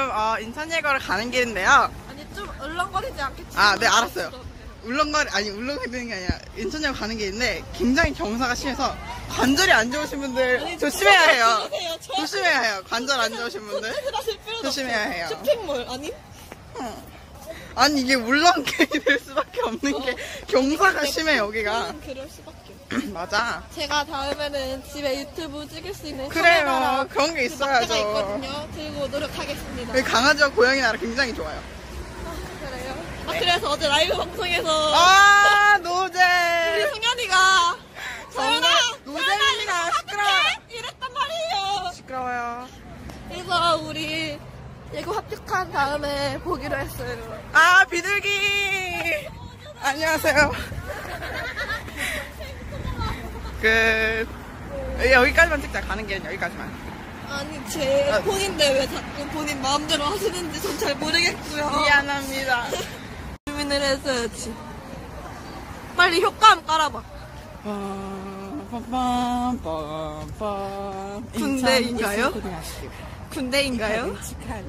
인천예고를 가는 길인데요. 아니 좀 울렁거리지 않겠지? 아, 네, 알았어요. 울렁거리는 게 아니라 인천예고 가는 길인데 굉장히 경사가 심해서 관절이 안 좋으신 분들 조심해야 해요. 조심해야 해요. 관절 안 좋으신 분들 조심해야 해요. 쇼핑몰 아니? 아니 이게 울렁길이 될 수밖에 없는 게 경사가 심해 여기가. 그럴 수밖에. 맞아. 제가 다음에는 집에 유튜브 찍을 수 있는 그래요. 카메라랑 그런 게 있어야죠. 가 있거든요. 들고 노력하겠습니다. 여기 강아지와 고양이 나라 굉장히 좋아요. 그래요? 네. 그래서 어제 라이브 방송에서 노제. 우리 승현이가 정말 노제입니다. 시끄러워. 이랬단 말이에요. 시끄러워요. 그래서 우리 예고 합격한 다음에 보기로 했어요. 비둘기. 안녕하세요. 여기까지만 찍자. 가는 길은 여기까지만. 아니 제 폰인데 왜 자꾸 본인 마음대로 하시는지 전 잘 모르겠고요. 미안합니다. 고민을 했어야지. 빨리 효과음 깔아봐. 군대인가요? 군대인가요?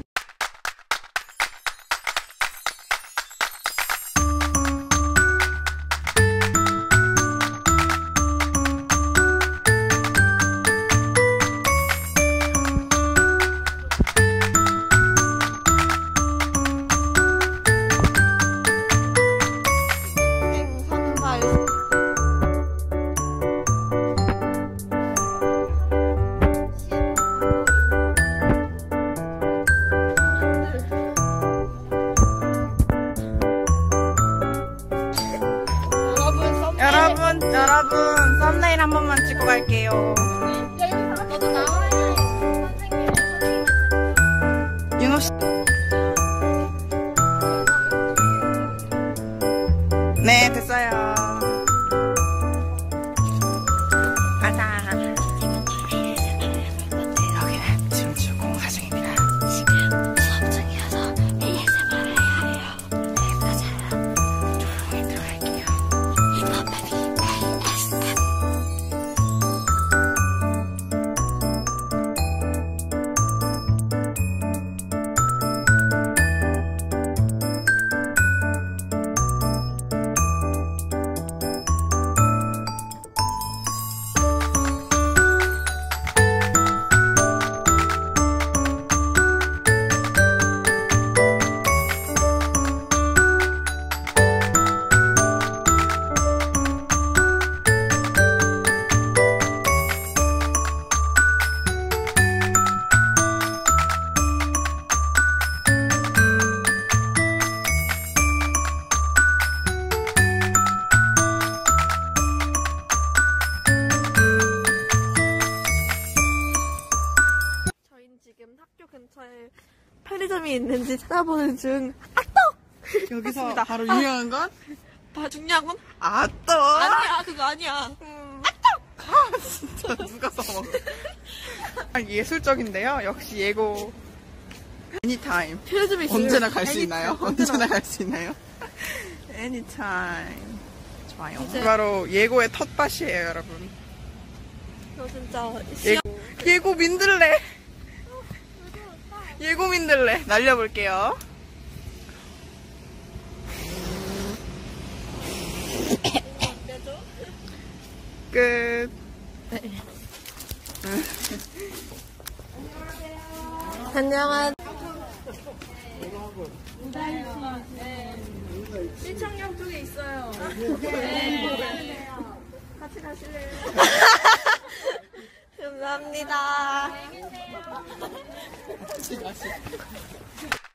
여러분 썸네일 한 번만 찍고 갈게요. 너도 나와요. 윤호 씨. 네, 됐어요. 가자. 여기는 지금 공사중입니다. 지금 수업 중이어서 ASMR을 해야 해요. 네, 맞아요. 조용히 들어갈게요. 지금 학교 근처에 편의점이 있는지 찾아보는 중. 여기서 바로 유명한 건? 중요한 건? 아또! 아니야, 그거 아니야. 진짜 누가 써먹어. 예술적인데요. 역시 예고. Anytime. 편의점이 있어요. 언제나 갈 수 있나요? 언제나. 언제나 갈 수 있나요? Anytime. 좋아요. 이제- 바로 예고의 텃밭이에요, 여러분. 저 진짜 예고 민들레. 예고 민들레 날려볼게요. 끝. 안녕하세요. 시청역 쪽에 있어요. 같이 가실래요? 감사합니다.